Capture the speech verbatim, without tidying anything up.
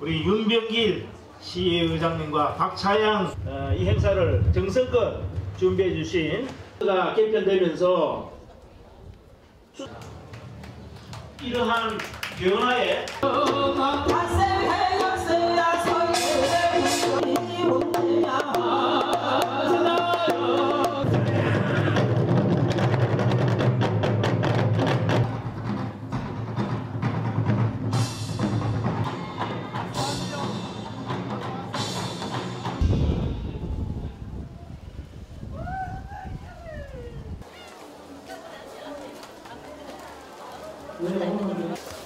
우리 윤병길 시의장님과 박차양 어, 이 행사를 정성껏 준비해 주신 가 개편되면서 이러한 변화에 왜